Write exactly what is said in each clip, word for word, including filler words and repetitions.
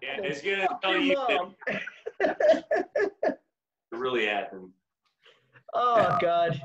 Yeah, it's gonna Fuck tell your you mom. that it really happened. Oh God.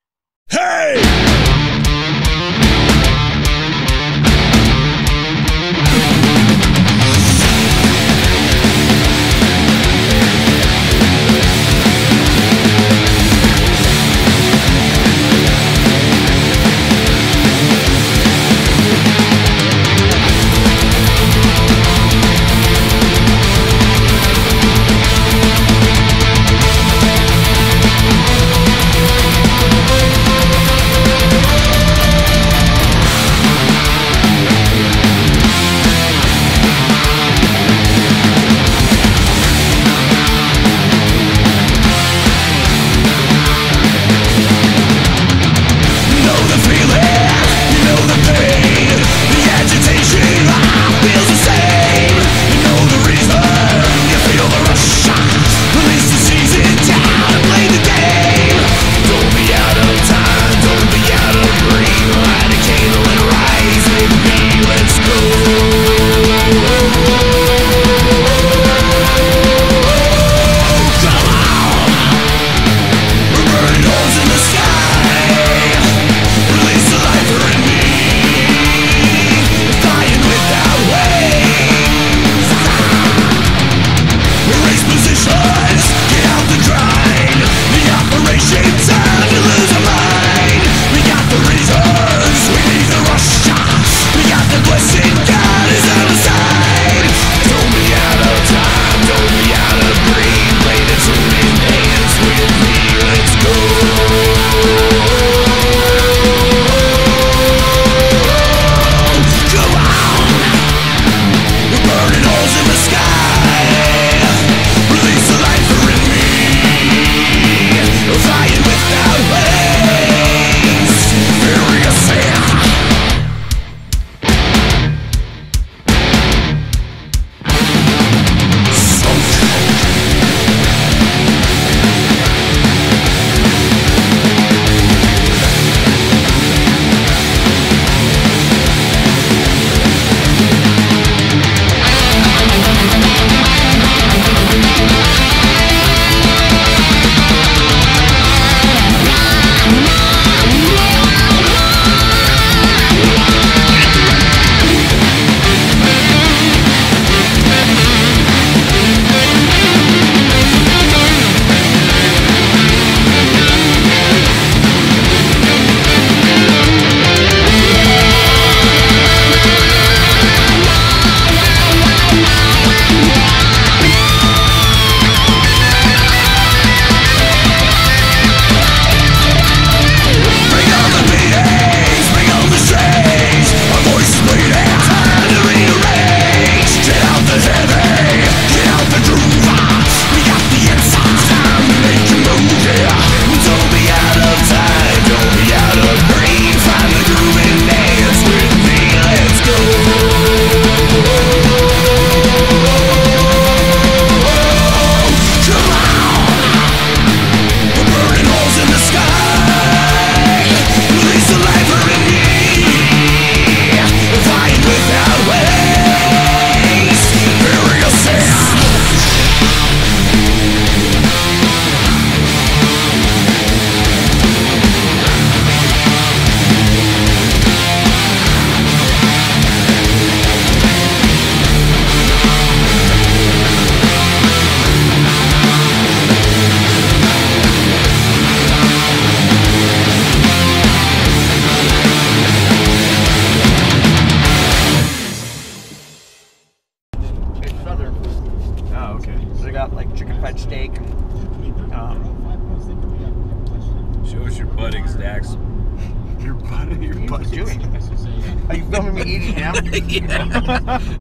Oh, okay. So they got like chicken fried steak. And, um, Show us your budding stacks. Your butt, your what are butt. you doing? Are you filming me eating ham? Yeah.